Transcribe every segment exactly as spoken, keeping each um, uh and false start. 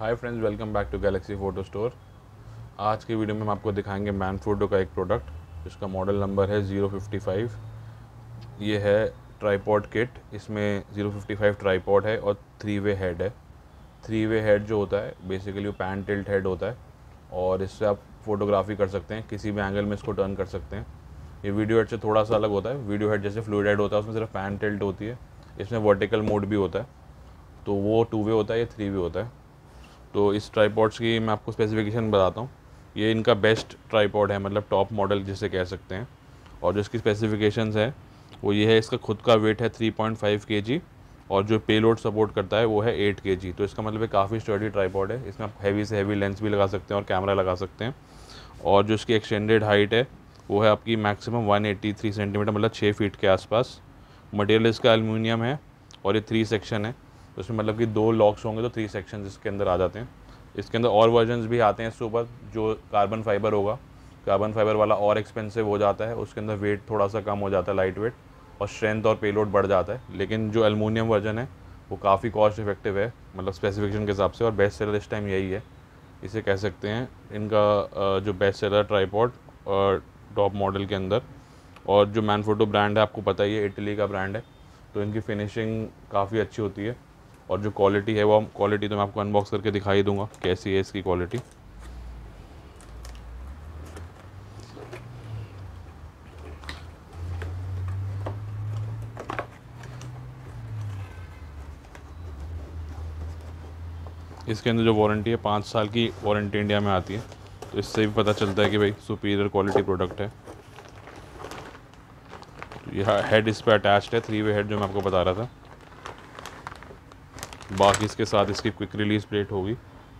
Hi friends, welcome back to Galaxy Photo Store. आज की video में हम आपको दिखाएंगे मैनफ्रूटो का एक प्रोडक्ट जिसका मॉडल नंबर है ज़ीरो फिफ्टी फाइव। ये है ट्राईपॉड किट। इसमें ज़ीरो फिफ्टी फाइव ट्राईपॉड है और थ्री वे हेड है। थ्री वे हेड जो होता है बेसिकली वो पैन टिल्ट हेड होता है और इससे आप फोटोग्राफी कर सकते हैं, किसी भी एंगल में इसको टर्न कर सकते हैं। ये वीडियो हेड से थोड़ा सा अलग होता है। वीडियो हेड जैसे फ्लूइड हेड होता है उसमें सिर्फ पैन टिल्ट होती है, इसमें वर्टिकल मोड भी होता है। तो वो टू वे होता है, ये थ्री वे होता है। तो इस ट्राईपॉड्स की मैं आपको स्पेसिफिकेशन बताता हूँ। ये इनका बेस्ट ट्राईपॉड है, मतलब टॉप मॉडल जिसे कह सकते हैं। और जो इसकी स्पेसिफिकेशंस है वो ये है, इसका खुद का वेट है थ्री पॉइंट फाइव केजी और जो पेलोड सपोर्ट करता है वो है एट केजी। तो इसका मतलब है काफ़ी स्टर्डी ट्राईपॉड है। इसमें आप हैवी से हैवी लेंस भी लगा सकते हैं और कैमरा लगा सकते हैं। और जो इसकी एक्सटेंडेड हाइट है वो है आपकी maximum one eighty three centimetre, मतलब छः फीट के आसपास। मटेरियल इसका एल्युमिनियम है और ये थ्री सेक्शन है। तो इसमें मतलब कि दो लॉक्स होंगे तो थ्री सेक्शन इसके अंदर आ जाते हैं। इसके अंदर और वर्जन्स भी आते हैं इसके ऊपर, जो कार्बन फाइबर होगा। कार्बन फाइबर वाला और एक्सपेंसिव हो जाता है, उसके अंदर वेट थोड़ा सा कम हो जाता है, लाइट वेट, और स्ट्रेंथ और पेलोड बढ़ जाता है। लेकिन जो एल्युमिनियम वर्जन है वो काफ़ी कॉस्ट इफेक्टिव है, मतलब स्पेसिफिकेशन के हिसाब से, और बेस्ट सेलर इस टाइम यही है, इसे कह सकते हैं इनका जो बेस्ट सेलर ट्राईपॉड और टॉप मॉडल के अंदर। और जो मैनफ्रूटो ब्रांड है आपको पता ही है, इटली का ब्रांड है, तो इनकी फिनिशिंग काफ़ी अच्छी होती है। और जो क्वालिटी है वो क्वालिटी तो मैं आपको अनबॉक्स करके दिखाई दूंगा कैसी है इसकी क्वालिटी। इसके अंदर जो वारंटी है, पाँच साल की वारंटी इंडिया में आती है, तो इससे भी पता चलता है कि भाई सुपीरियर क्वालिटी प्रोडक्ट है। तो यह हेड इस पर अटैच्ड है, थ्री वे हेड जो मैं आपको बता रहा था। बाकी इसके साथ इसकी क्विक रिलीज प्लेट होगी।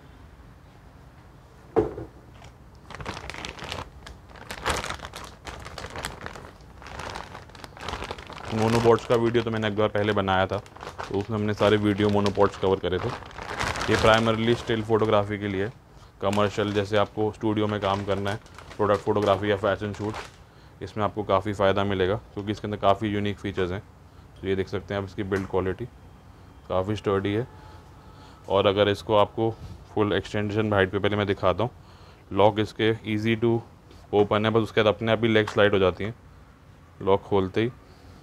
मोनोपोड्स का वीडियो तो मैंने एक बार पहले बनाया था, तो उसमें हमने सारे वीडियो मोनोपोड्स कवर करे थे। ये प्राइमरली स्टिल फोटोग्राफी के लिए, कमर्शियल जैसे आपको स्टूडियो में काम करना है, प्रोडक्ट फोटोग्राफी या फैशन शूट, इसमें आपको काफ़ी फ़ायदा मिलेगा क्योंकि इसके अंदर काफ़ी यूनिक फीचर्स हैं। तो ये देख सकते हैं आप, इसकी बिल्ड क्वालिटी काफ़ी स्टर्डी है। और अगर इसको आपको फुल एक्सटेंशन हाइट पे पहले मैं दिखाता हूँ। लॉक इसके इजी टू ओपन है, बस उसके बाद अपने आप ही लेग स्लाइड हो जाती हैं लॉक खोलते ही।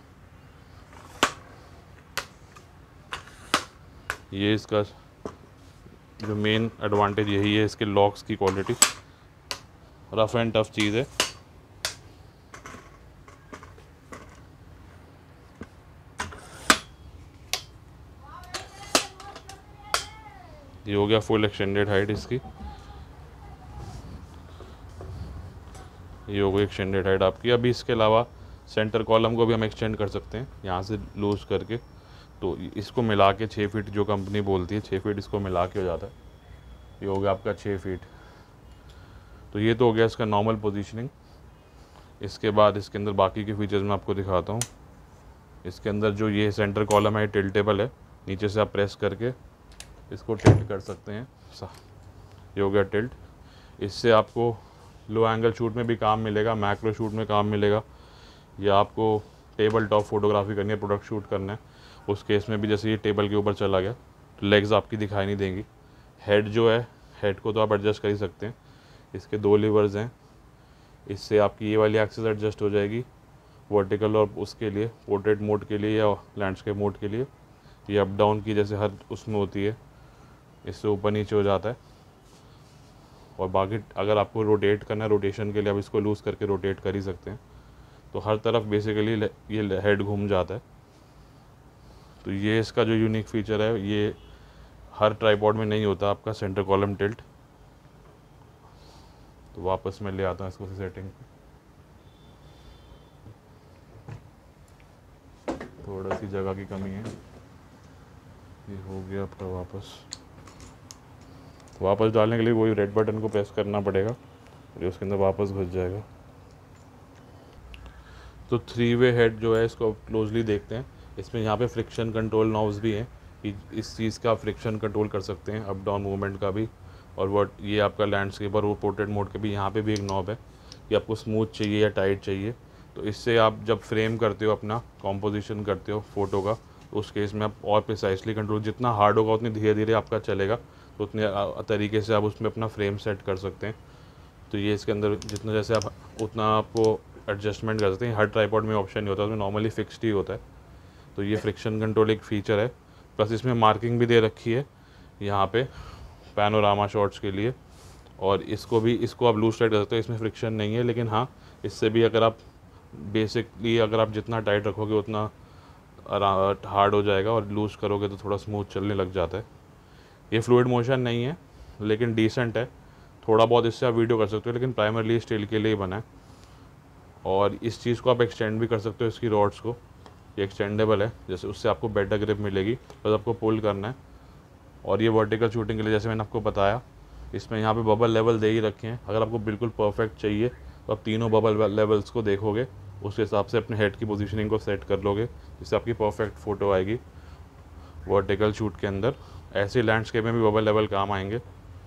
ये इसका जो मेन एडवांटेज यही है, इसके लॉक्स की क्वालिटी रफ़ एंड टफ चीज़ है। ये हो गया फुल एक्सटेंडेड हाइट इसकी। ये हो गई एक्सटेंडेड हाइट आपकी। अभी इसके अलावा सेंटर कॉलम को भी हम एक्सटेंड कर सकते हैं यहाँ से लूज़ करके। तो इसको मिला के छः फीट जो कंपनी बोलती है, छः फीट इसको मिला के हो जाता है। ये हो गया आपका छः फीट। तो ये तो हो गया इसका नॉर्मल पोजीशनिंग। इसके बाद इसके अंदर बाकी के फीचर्स मैं आपको दिखाता हूँ। इसके अंदर जो ये सेंटर कॉलम है टिल्टेबल है, नीचे से आप प्रेस करके इसको टिल्ट कर सकते हैं। ये हो गया टिल्ट। इससे आपको लो एंगल शूट में भी काम मिलेगा, मैक्रो शूट में काम मिलेगा, या आपको टेबल टॉप फोटोग्राफी करनी है, प्रोडक्ट शूट करना है, उस केस में भी जैसे ये टेबल के ऊपर चला गया तो लेग्स आपकी दिखाई नहीं देंगी। हेड जो है, हेड को तो आप एडजस्ट कर ही सकते हैं। इसके दो लीवर्स हैं, इससे आपकी ये वाली एक्सिस एडजस्ट हो जाएगी वर्टिकल और उसके लिए पोर्ट्रेट मोड के लिए या लैंडस्केप मोड के लिए। ये अप डाउन की जैसे हर उसमें होती है, इससे ऊपर नीचे हो जाता है। और बाकी अगर आपको रोटेट करना है, रोटेशन के लिए आप इसको लूज़ करके रोटेट कर ही सकते हैं। तो हर तरफ बेसिकली ये हेड घूम जाता है। तो ये इसका जो यूनिक फीचर है, ये हर ट्राईपॉड में नहीं होता आपका सेंटर कॉलम टिल्ट। तो वापस मैं ले आता हूँ इसको सेटिंग पे। थोड़ा सी जगह की कमी है। ये हो गया आपका वापस। वापस डालने के लिए वही रेड बटन को प्रेस करना पड़ेगा और उसके अंदर वापस घुस जाएगा। तो थ्री वे हेड जो है, इसको क्लोजली देखते हैं। इसमें यहाँ पे फ्रिक्शन कंट्रोल नॉब्स भी हैं कि इस चीज़ का फ्रिक्शन कंट्रोल कर सकते हैं, अप डाउन मूवमेंट का भी। और वो ये आपका लैंडस्केप और वो पोर्ट्रेट मोड के भी यहाँ पे भी एक नॉब है कि आपको स्मूथ चाहिए या टाइट चाहिए। तो इससे आप जब फ्रेम करते हो, अपना कॉम्पोजिशन करते हो फ़ोटो का, तो उस केस में आप और प्रिसाइसली कंट्रोल, जितना हार्ड होगा उतनी धीरे धीरे आपका चलेगा, तो उतने तरीके से आप उसमें अपना फ्रेम सेट कर सकते हैं। तो ये इसके अंदर जितना जैसे आप उतना आपको एडजस्टमेंट कर सकते हैं। हर ट्राइपॉड में ऑप्शन नहीं होता, उसमें नॉर्मली फिक्स्ड ही होता है। तो ये फ्रिक्शन कंट्रोल एक फ़ीचर है। प्लस इसमें मार्किंग भी दे रखी है यहाँ पे पैनोरामा शॉट्स के लिए, और इसको भी इसको आप लूज टाइट कर सकते हो, इसमें फ्रिक्शन नहीं है। लेकिन हाँ, इससे भी अगर आप बेसिकली अगर आप जितना टाइट रखोगे उतना हार्ड हो जाएगा, और लूज़ करोगे तो थोड़ा स्मूथ चलने लग जाता है। ये फ्लूइड मोशन नहीं है लेकिन डिसेंट है, थोड़ा बहुत इससे आप वीडियो कर सकते हो, लेकिन प्राइमरली स्टील के लिए ही बना है। और इस चीज़ को आप एक्सटेंड भी कर सकते हो, इसकी रॉड्स को, ये एक्सटेंडेबल है, जैसे उससे आपको बेटर ग्रिप मिलेगी, बस आपको पुल करना है। और ये वर्टिकल शूटिंग के लिए जैसे मैंने आपको बताया, इसमें यहाँ पे बबल लेवल दे ही रखे हैं। अगर आपको बिल्कुल परफेक्ट चाहिए तो आप तीनों बबल लेवल्स को देखोगे, उस हिसाब से अपने हेड की पोजीशनिंग को सेट कर लोगे, जिससे आपकी परफेक्ट फ़ोटो आएगी वर्टिकल शूट के अंदर। ऐसे लैंडस्केप में भी बबल लेवल काम आएंगे।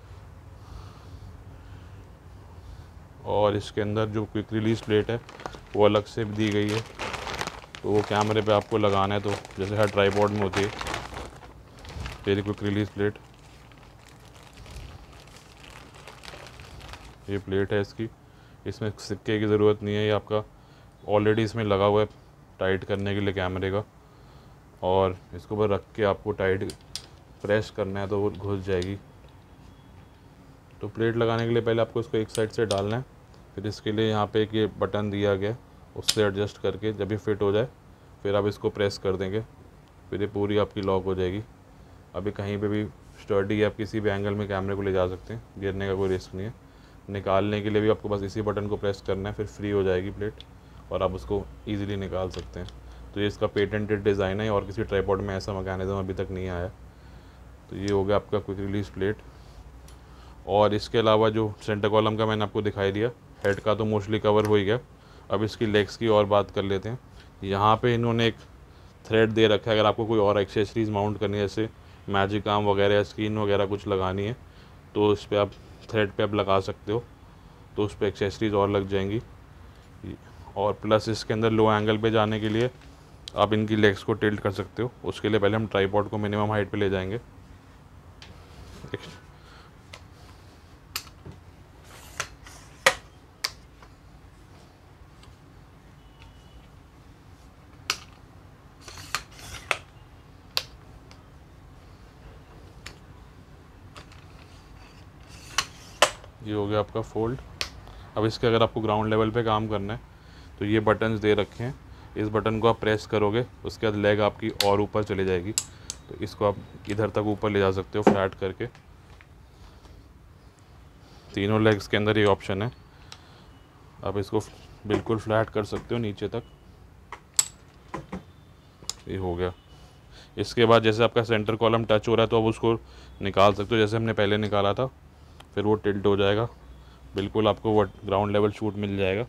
और इसके अंदर जो क्विक रिलीज़ प्लेट है वो अलग से दी गई है, तो वो कैमरे पे आपको लगाना है, तो जैसे हर ट्राइपॉड में होती है तेरी क्विक रिलीज़ प्लेट। ये प्लेट है इसकी, इसमें सिक्के की ज़रूरत नहीं है, ये आपका ऑलरेडी इसमें लगा हुआ है टाइट करने के लिए कैमरे का। और इसको बस रख के आपको टाइट प्रेस करना है तो वो घुस जाएगी। तो प्लेट लगाने के लिए पहले आपको इसको एक साइड से डालना है, फिर इसके लिए यहाँ पे एक ये बटन दिया गया, उससे एडजस्ट करके जब ये फिट हो जाए फिर आप इसको प्रेस कर देंगे, फिर ये पूरी आपकी लॉक हो जाएगी। अभी कहीं पे भी स्टर्डी है, आप किसी भी एंगल में कैमरे को ले जा सकते हैं, गिरने का कोई रिस्क नहीं है। निकालने के लिए भी आपको बस इसी बटन को प्रेस करना है, फिर फ्री हो जाएगी प्लेट और आप उसको ईज़िली निकाल सकते हैं। तो ये इसका पेटेंटेड डिज़ाइन है और किसी ट्राइपॉड में ऐसा मैकेनिज़्म अभी तक नहीं आया। तो ये हो गया आपका क्विक रिलीज़ प्लेट। और इसके अलावा जो सेंटर कॉलम का मैंने आपको दिखाई दिया, हेड का तो मोस्टली कवर हो ही गया। अब इसकी लेग्स की और बात कर लेते हैं। यहाँ पे इन्होंने एक थ्रेड दे रखा है, अगर आपको कोई और एक्सेसरीज़ माउंट करनी है, जैसे मैजिक आर्म वगैरह या स्क्रीन वगैरह कुछ लगानी है, तो इस पर आप थ्रेड पे आप लगा सकते हो, तो उस पर एक्सेसरीज़ और लग जाएंगी। और प्लस इसके अंदर लो एंगल पे जाने के लिए आप इनकी लेग्स को टिल्ट कर सकते हो। उसके लिए पहले हम ट्राइपॉड को मिनिमम हाइट पे ले जाएंगे। ये हो गया आपका फोल्ड। अब इसके अगर आपको ग्राउंड लेवल पे काम करना है तो ये बटन्स दे रखे हैं, इस बटन को आप प्रेस करोगे उसके बाद लेग आपकी और ऊपर चली जाएगी, तो इसको आप इधर तक ऊपर ले जा सकते हो फ्लैट करके। तीनों लेग्स के अंदर ये ऑप्शन है, आप इसको बिल्कुल फ्लैट कर सकते हो नीचे तक। ये हो गया। इसके बाद जैसे आपका सेंटर कॉलम टच हो रहा है तो आप उसको निकाल सकते हो, जैसे हमने पहले निकाला था, फिर वो टिल्ट हो जाएगा, बिल्कुल आपको वो ग्राउंड लेवल शूट मिल जाएगा।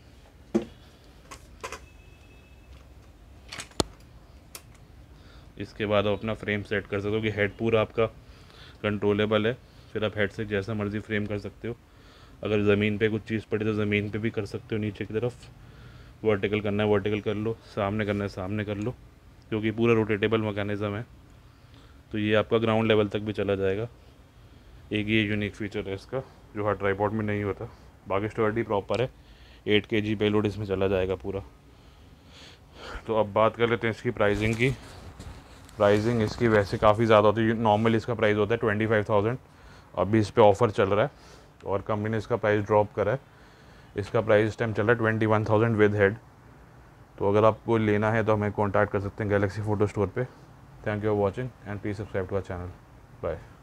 इसके बाद आप अपना फ्रेम सेट कर सकते हो कि हेड पूरा आपका कंट्रोलेबल है, फिर आप हेड से जैसा मर्ज़ी फ्रेम कर सकते हो। अगर ज़मीन पे कुछ चीज़ पड़े तो ज़मीन पे भी कर सकते हो, नीचे की तरफ वर्टिकल करना है वर्टिकल कर लो, सामने करना है सामने कर लो, क्योंकि पूरा रोटेटेबल मैकेनिज़्म है। तो ये आपका ग्राउंड लेवल तक भी चला जाएगा। एक ये यूनिक फीचर है इसका जो हर ट्राइपॉड में नहीं होता। बाकी स्टर्डी प्रॉपर है, एट के जी पेलोड इसमें चला जाएगा पूरा। तो अब बात कर लेते हैं इसकी प्राइसिंग की। प्राइसिंग इसकी वैसे काफ़ी ज़्यादा होती है, नॉर्मली इसका प्राइस होता है ट्वेंटी फाइव थाउजेंड। अभी इस पर ऑफ़र चल रहा है और कंपनी ने इसका प्राइस ड्रॉप करा है। इसका प्राइस इस टाइम चल रहा है twenty one thousand with head. तो अगर आपको लेना है तो हमें कॉन्टैक्ट कर सकते हैं गैलेक्सी फ़ोटो स्टोर पे। Thank you for watching and please subscribe to our channel. Bye.